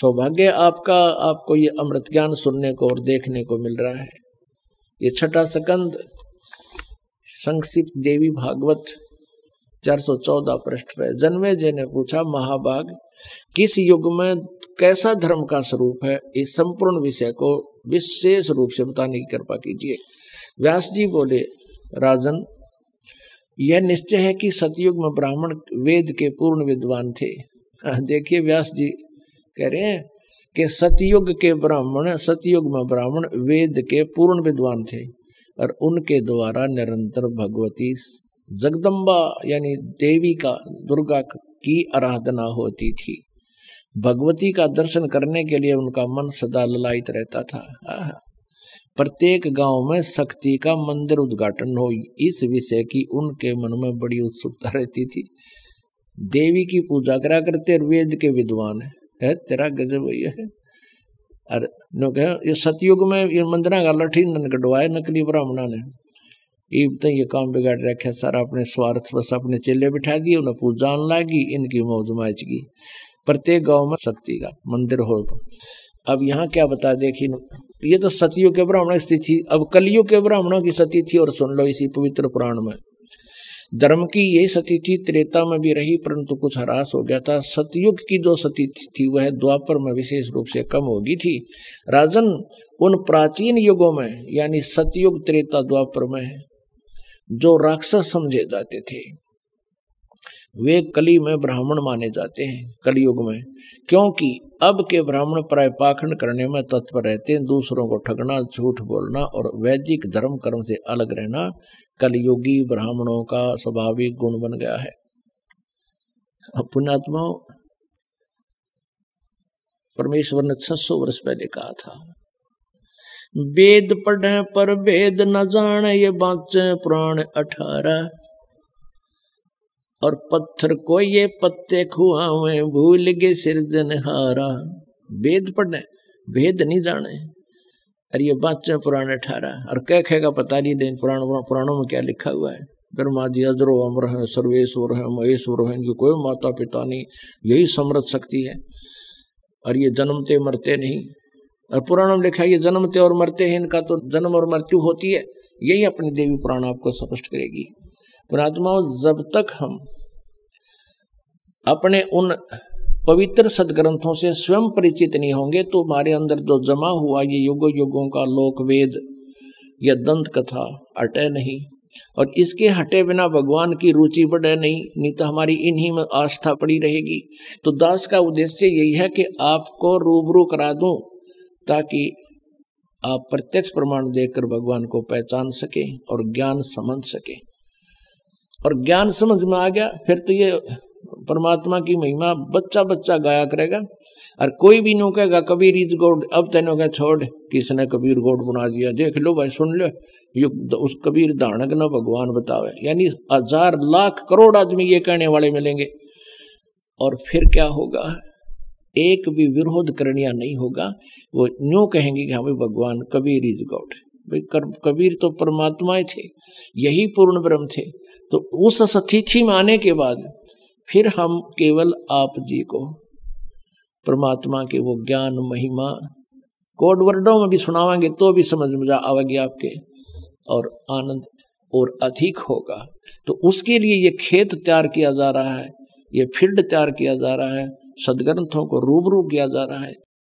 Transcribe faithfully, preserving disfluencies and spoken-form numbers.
सौभाग्य आपका, आपको ये अमृत ज्ञान सुनने को और देखने को मिल रहा है। ये छठा स्कंद संक्षिप्त देवी भागवत चार सौ चौदह पृष्ठ पे। जन्मेजय ने पूछा, महाभाग किस युग में कैसा धर्म का स्वरूप है, इस संपूर्ण विषय को विशेष रूप से बताने की कृपा कीजिए। व्यास जी बोले, राजन यह निश्चय है कि सतयुग में ब्राह्मण वेद के पूर्ण विद्वान थे। देखिए व्यास जी कह रहे हैं कि सतयुग के ब्राह्मण, सतयुग में ब्राह्मण वेद के पूर्ण विद्वान थे और उनके द्वारा निरंतर भगवती जगदम्बा यानी देवी का, दुर्गा की आराधना होती थी। भगवती का दर्शन करने के लिए उनका मन सदा ललायित रहता था। प्रत्येक गांव में शक्ति का मंदिर उद्घाटन हो, इस विषय की उनके मन में बड़ी उत्सुकता रहती थी। देवी की पूजा करा करते वेद के विद्वान है, है तेरा गजब है। अरे नो कहे ये सतयुग में ये मंदिर का लठी नन कटवाए नकली ब्राह्मणा ने, तो ये काम बिगाड़ रखे सारा, अपने स्वार्थ बस अपने चेले बिठा दिए, उन्हें पूजा लागी, इनकी मौज माच की। प्रत्येक गांव में शक्ति का मंदिर हो। तो अब यहाँ क्या बता, देखिए ये तो सतयुग के ब्राह्मणों की स्थिति, अब कलयुग के ब्राह्मणों की स्थिति थी। और सुन लो इसी पवित्र पुराण में, धर्म की यही स्थिति त्रेता में भी रही, परंतु कुछ ह्रास हो गया था। सतयुग की जो स्थिति थी वह द्वापर में विशेष रूप से कम हो गई थी। राजन उन प्राचीन युगों में यानी सतयुग, त्रेता, द्वापर में जो राक्षस समझे जाते थे वे कली में ब्राह्मण माने जाते हैं कलयुग में, क्योंकि अब के ब्राह्मण प्राय पाखंड करने में तत्पर रहते हैं, दूसरों को ठगना, झूठ बोलना और वैदिक धर्म कर्म से अलग रहना कलयुगी ब्राह्मणों का स्वाभाविक गुण बन गया है। पुण्यात्मा, परमेश्वर ने छह सौ वर्ष पहले कहा था, वेद पढ़े पर वेद न जाने, ये बाँचे पुराण अठारह, और पत्थर को ये पत्ते खुआवे, भूल गए सिरजनहारा। वेद पढ़ने वेद नहीं जाने, अरे ये बाँचे पुराण अठारह। और क्या कहेगा पता नहीं, लेकिन पुराण पुराणों में क्या लिखा हुआ है, ब्रह्मा जी अजरो अमर है, सर्वेश्वर है, महेश्वर है, इनकी कोई माता पिता नहीं, यही समृद्ध शक्ति है, और ये जन्मते मरते नहीं। और पुराणों में लिखा है ये जन्मते और मरते हैं, इनका तो जन्म और मृत्यु होती है। यही अपनी देवी पुराण आपको स्पष्ट करेगी। पुणात्माओं, जब तक हम अपने उन पवित्र सदग्रंथों से स्वयं परिचित नहीं होंगे तो हमारे अंदर जो जमा हुआ ये युगों युगों का लोक वेद या दंत कथा हटे नहीं, और इसके हटे बिना भगवान की रुचि बढ़े नहीं, नहीं तो हमारी इन्हीं में आस्था पड़ी रहेगी। तो दास का उद्देश्य यही है कि आपको रूबरू करा दूं ताकि आप प्रत्यक्ष प्रमाण देखकर भगवान को पहचान सके और ज्ञान समझ सके। और ज्ञान समझ में आ गया फिर तो ये परमात्मा की महिमा बच्चा बच्चा गाया करेगा। और कोई भी नो कहेगा कबीर इज गॉड, अब तेनों का छोड़ किसने कबीर गॉड बना दिया, देख लो भाई, सुन लो, युग उस कबीर दानक न भगवान बतावे। यानी हजार लाख करोड़ आदमी ये कहने वाले मिलेंगे, और फिर क्या होगा, एक भी विरोध करनिया नहीं होगा। वो न्यू कहेंगे कि हाँ भाई भगवान कबीर इज गॉड, भाई कबीर तो परमात्मा थे, यही पूर्ण ब्रह्म थे। तो उस स्थिति में आने के बाद फिर हम केवल आप जी को परमात्मा के वो ज्ञान महिमा कोड वर्डों में भी सुनावांगे तो भी समझ में आवेगी आपके, और आनंद और अधिक होगा। तो उसके लिए ये खेत तैयार किया जा रहा है, ये फील्ड तैयार किया जा रहा है, सदग्रंथों को रूबरू किया जा रहा है।